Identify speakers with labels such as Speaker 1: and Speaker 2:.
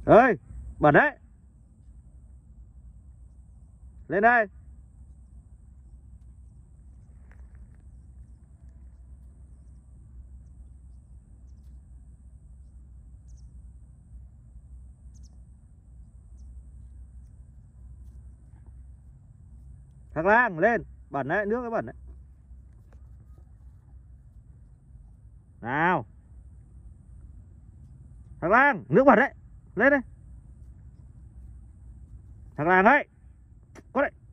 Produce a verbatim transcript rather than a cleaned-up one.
Speaker 1: Ơi, bẩn đấy. Lên đây. Thằng Lang lên, bẩn đấy, nước nó bẩn đấy. Nào. Thằng Lang, nước bẩn đấy. Lên đây. Thằng Lang ấy. Có đấy.